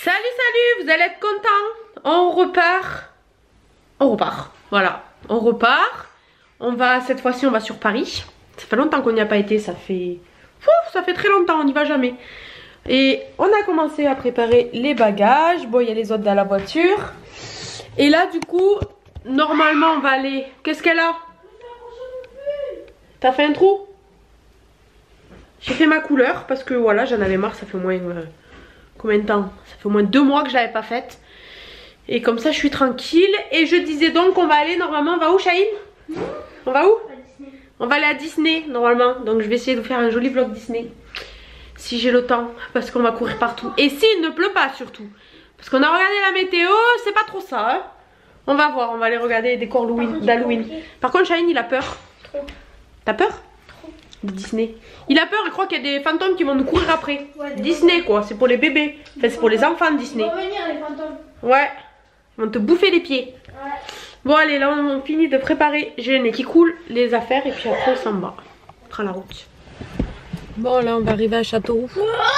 Salut, salut, vous allez être contents. On repart. Voilà, on repart. On va, cette fois-ci, on va sur Paris. Ça fait longtemps qu'on n'y a pas été, ça fait très longtemps, on n'y va jamais. Et on a commencé à préparer les bagages. Bon, il y a les autres dans la voiture. Et là, du coup, normalement, on va aller... Qu'est-ce qu'elle a? T'as fait un trou? J'ai fait ma couleur parce que voilà, j'en avais marre, ça fait au moins... combien de temps? Ça fait au moins 2 mois que je l'avais pas faite. Et comme ça, je suis tranquille. Et je disais donc qu'on va aller, normalement, on va où, Chahine? On va où? On va aller à Disney, normalement. Donc je vais essayer de faire un joli vlog Disney. Si j'ai le temps, parce qu'on va courir partout. Et s'il ne pleut pas, surtout. Parce qu'on a regardé la météo, c'est pas trop ça, hein. On va voir, on va aller regarder les décors d'Halloween. Par contre, Chahine, il a peur. T'as peur? De Disney. Il a peur, il croit qu'il y a des fantômes qui vont nous courir après. Ouais, Disney quoi, c'est pour les bébés. Enfin, c'est pour les enfants de Disney. Ils vont venir les fantômes. Ouais, ils vont te bouffer les pieds. Ouais. Bon allez, là on finit de préparer. J'ai le nez qui coule, les affaires et puis après on s'en va. On prend la route. Bon là on va arriver à Châteauroux.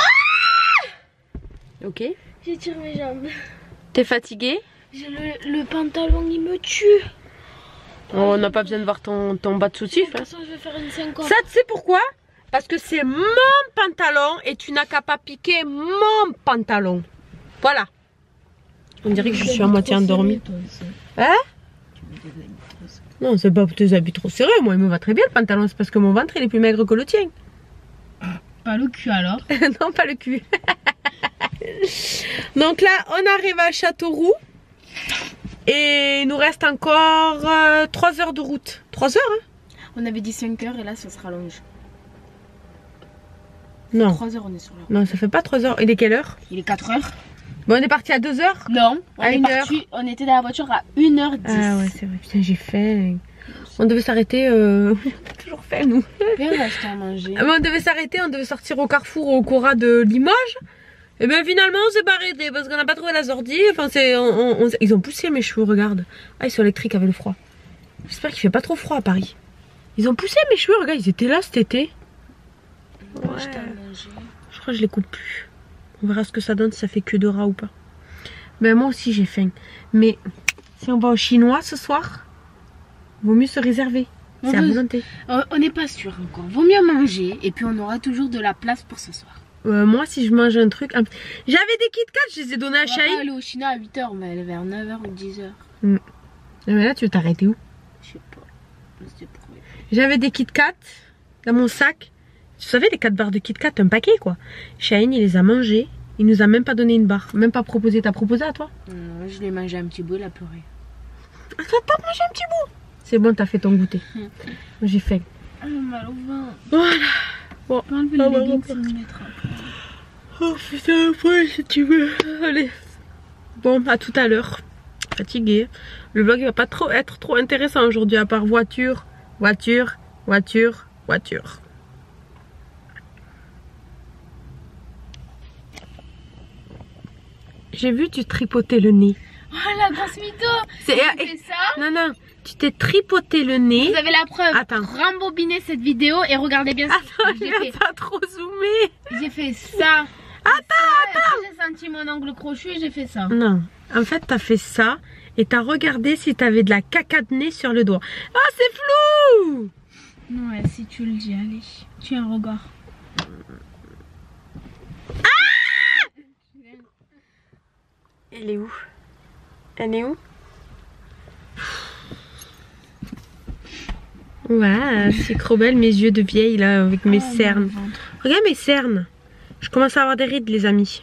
Ok. J'étire mes jambes. T'es fatiguée? J'ai le pantalon, il me tue. Oh, on n'a pas besoin de voir ton bas de soutif. De toute façon, je vais faire une 50. Ça, tu sais pourquoi? Parce que c'est mon pantalon et tu n'as qu'à pas piquer mon pantalon. Voilà. On dirait que je suis à moitié endormie. Hein? Non, c'est pas tes habits trop serrés. Moi, il me va très bien le pantalon. C'est parce que mon ventre il est plus maigre que le tien. Pas le cul alors? Non, pas le cul. Donc là, on arrive à Châteauroux. Et il nous reste encore 3 heures de route. 3 heures, hein? On avait dit 5 heures et là, ça se rallonge. Non. 3 heures, on est sur la route. Non, ça fait pas 3 heures. Il est quelle heure? Il est 4 heures. Bon, on est parti à 2 heures? Non, on à est 1 heure. parti, on était dans la voiture à 1h10. Ah ouais, c'est vrai. Putain, j'ai faim. On devait s'arrêter. On a toujours faim, nous. Viens, on va acheter à manger. On devait s'arrêter, on devait sortir au Carrefour au Cora de Limoges. Et bien finalement on s'est pas arrêté parce qu'on n'a pas trouvé la sortie. Enfin ils ont poussé mes cheveux, regarde. Ah, ils sont électriques avec le froid. J'espère qu'il fait pas trop froid à Paris. Ils ont poussé mes cheveux, regarde, ils étaient là cet été. Ouais. Je crois que je les coupe plus. On verra ce que ça donne, si ça fait queue de rat ou pas. Ben moi aussi j'ai faim. Mais si on va au chinois ce soir, vaut mieux se réserver. C'est à volonté. On n'est pas sûr encore. Vaut mieux manger et puis on aura toujours de la place pour ce soir. Moi si je mange un truc... J'avais des Kit Kat, je les ai donnés à Chahine. On va aller au Chinois à 8h, on va aller vers 9h ou 10h. Mais là tu veux t'arrêter où? Je sais pas. J'avais des Kit Kat dans mon sac. Tu savais, les 4 barres de Kit Kat, un paquet quoi. Chahine il les a mangés. Il nous a même pas donné une barre. Même pas proposé. T'as proposé à toi? Non, je l'ai mangé un petit bout, il a pleuré. Ah, t'as mangé un petit bout? C'est bon, t'as fait ton goûter. J'ai faim. Ah, mal au ventre. Voilà. Bon, oh putain, après si tu veux. Allez. Bon, à tout à l'heure. Fatiguée. Le vlog il va pas être trop intéressant aujourd'hui, à part voiture, voiture, voiture, voiture. J'ai vu tu tripotais le nez. Oh la grosse mytho. J'ai fait ça. Non, non. Tu t'es tripoté le nez. Vous avez la preuve. Attends. Rembobinez cette vidéo et regardez bien. Attends, j'ai pas trop zoomé. J'ai fait ça. Attends. J'ai senti mon ongle crochu et j'ai fait ça. Non, en fait t'as fait ça et t'as regardé si t'avais de la caca de nez sur le doigt. Ah, c'est flou. Ouais, si tu le dis, allez. Tu as un regard. Ah! Elle est où? Elle est où? Ouais, c'est trop belle mes yeux de vieille là avec mes cernes. Regarde mes cernes. Je commence à avoir des rides les amis.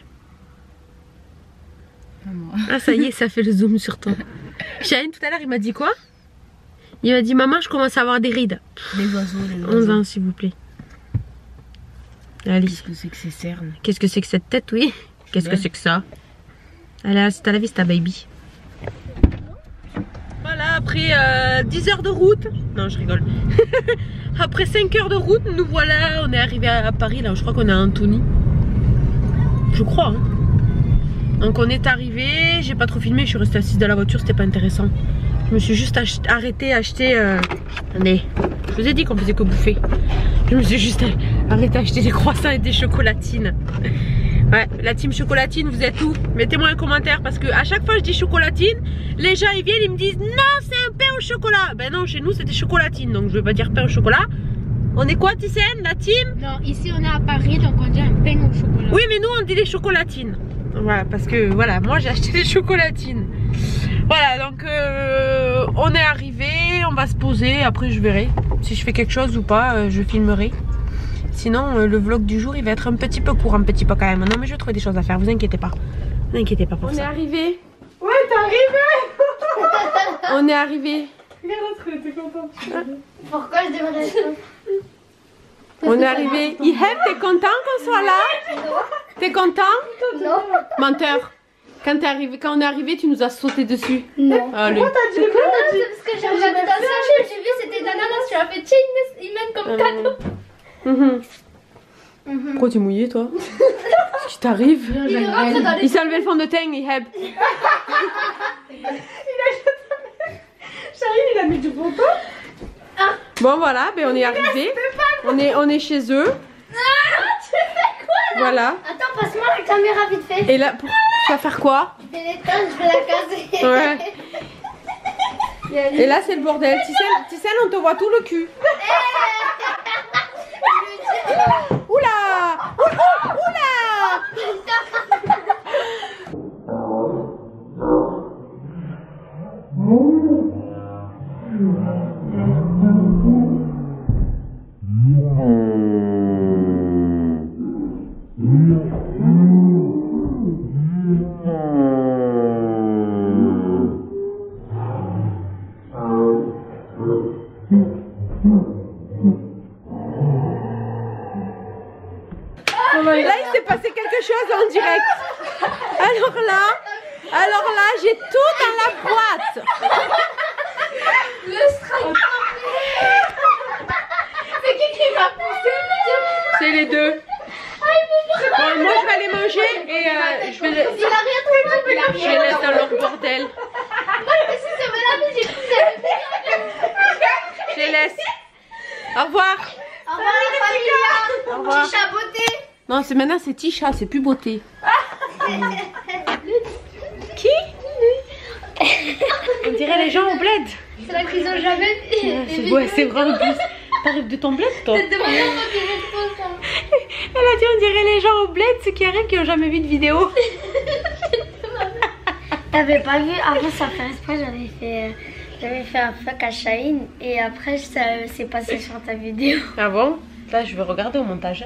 Ah ça y est, ça fait le zoom sur toi. Chahine tout à l'heure il m'a dit quoi? Il m'a dit maman je commence à avoir des rides. Les oiseaux, les oiseaux. 11 ans s'il vous plaît. Allez. Qu'est-ce que c'est que ces cernes? Qu'est-ce que c'est que cette tête, oui? Qu'est-ce que c'est que ça? Allez, c'est à la vista baby. Voilà, après 10 heures de route. Non, je rigole. Après 5 heures de route, nous voilà, on est arrivé à Paris, là, je crois qu'on est à Antony. Je crois, hein. Donc on est arrivé, j'ai pas trop filmé, je suis restée assise dans la voiture, c'était pas intéressant. Je me suis juste arrêtée à acheter... Attendez, je vous ai dit qu'on faisait que bouffer. Je me suis juste arrêtée à acheter des croissants et des chocolatines. Ouais, la team chocolatine, vous êtes où? Mettez-moi un commentaire parce que à chaque fois que je dis chocolatine, les gens ils viennent, ils me disent non, c'est un pain au chocolat. Ben non, chez nous c'était chocolatine, donc je vais pas dire pain au chocolat. On est quoi, Thyssen, la team? Non, ici on est à Paris, donc on dit un pain au chocolat. Oui, mais nous on dit les chocolatines. Voilà, parce que voilà, moi j'ai acheté des chocolatines. Voilà, donc on est arrivé, on va se poser, après je verrai si je fais quelque chose ou pas, je filmerai. Sinon, le vlog du jour, il va être un petit peu court, un petit peu quand même. Non, mais je vais trouver des choses à faire, vous inquiétez pas. Vous inquiétez pas pour ça. On est arrivé. Ouais, t'es arrivé. On est arrivé. Regarde, t'es contente. Pourquoi je devrais être... On est arrivé. Iheb, t'es content qu'on soit là? T'es content? Non. Menteur. Quand on est arrivé, tu nous as sauté dessus. Non. Allez. Pourquoi t'as dit quoi? C'est parce que j'ai regardé dans sa chaîne, j'ai vu c'était d'ananas, tu as fait tiens, ils mènent comme cadeau. Pourquoi t'es mouillé toi? Qu'est-ce qui t'arrive? Il s'est enlevé le fond de teint, Iheb. Charlie, il a mis du bon temps. Bon voilà, ben on est arrivé. On est chez eux. Tu fais quoi là? Voilà. Attends, passe-moi la caméra vite fait. Et là, tu vas faire quoi? Je vais l'éteindre, je vais la caser. Ouais. Et là c'est le bordel. Thyssen, on te voit tout le cul. Oula! Oula! Là, il s'est passé quelque chose en direct. Alors là, j'ai tout dans la boîte. Le strike. C'est qui m'a poussé? C'est les deux. Bon, moi, je vais aller manger et je vais les... Il a rien trouvé. Je les laisse dans leur bordel. Moi, je me suis dit, mais là, j'ai poussé. Je les laisse. Au revoir. Au revoir, les familles. Au revoir. Chicha beauté. Non, maintenant c'est Tisha, c'est plus beauté. Qui? On dirait les gens au bled. C'est là qu'ils ont jamais vu. Ouais, c'est vrai en plus. T'arrives de ton bled, toi? Elle a dit on dirait les gens au bled, ceux qui arrivent qui n'ont jamais vu de vidéo. T'avais pas vu? Avant, ça fait exprès, j'avais fait un fuck à Shaheen et après, ça s'est passé sur ta vidéo. Ah bon? Là, je vais regarder au montage.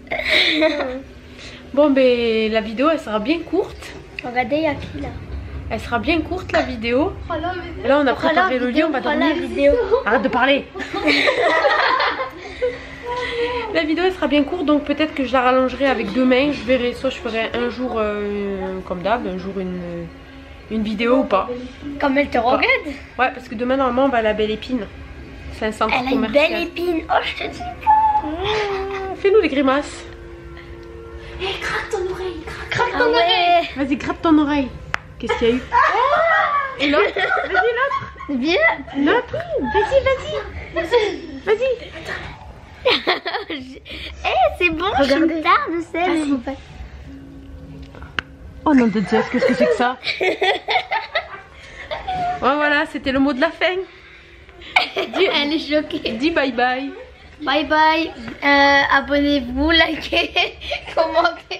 Bon, ben la vidéo elle sera bien courte. Regardez, il y a qui là? Elle sera bien courte la vidéo. Oh là, Et là, on a préparé le lit, on va dormir. Arrête de parler. La vidéo elle sera bien courte, donc peut-être que je la rallongerai avec demain. Je verrai, soit je ferai un jour comme d'hab, un jour une vidéo ou pas. Comme elle te regarde. Ouais, parce que demain normalement on va à la Belle Épine. C'est un centre Elle a une commercial. belle épine. Oh, je te dis. Fais-nous les grimaces. Hé, craque ton oreille. Craque ton oreille. Vas-y, gratte ton oreille. Qu'est-ce qu'il y a eu? Et l'autre? Vas-y, l'autre. Viens. L'autre. Vas-y. Eh, c'est bon, je suis tard, je sais. Oh non de Dieu, qu'est-ce que c'est que ça? Oh voilà, c'était le mot de la fin. Elle est choquée. Dis bye bye. Bye bye. Abonnez-vous, likez, commentez.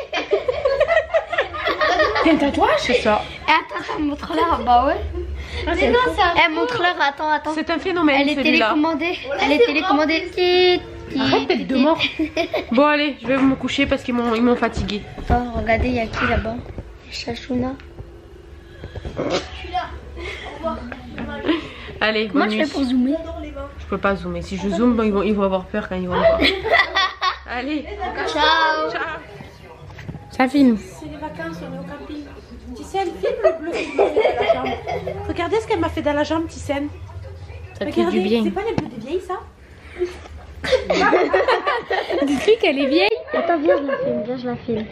T'as un tatouage, c'est ça? Attends, montre-leur. Bah ouais. Mais non, ça. Montre-leur, attends. C'est un phénomène. Elle est télécommandée. Elle est télécommandée. Arrête tête de mort. Bon allez, je vais me coucher parce qu'ils m'ont fatigué. Attends, regardez, il y a qui là-bas? Chachouna. Je suis là. Au revoir. Allez, Comment je fais pour zoomer? Je peux pas zoomer. Si je zoome, ils vont avoir peur quand ils vont me voir. Allez. Ciao. Ça filme. C'est les vacances, on est au camping. Thyssen, filme le bleu qui m'a fait dans la jambe. Regardez ce qu'elle m'a fait dans la jambe, Thyssen. Ça fait du bien. C'est pas les bleus de vieille, ça? Dis-lui qu'elle est vieille. Attends, viens, je la filme.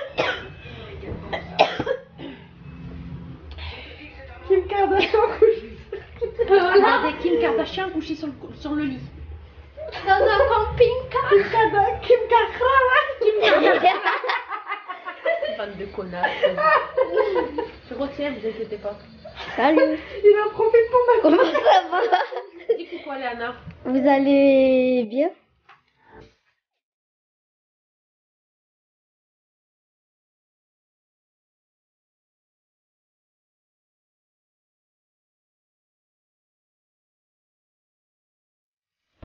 Kim Kardashian couchée. Regardez Kim Kardashian couchée sur le lit. Dans un camping-car. Kim Kardashian. Bande de connards. Je retiens, vous inquiétez pas. Salut. Il en profite pour ma... Comment ça va? Dis coucou à Léana. Vous allez bien?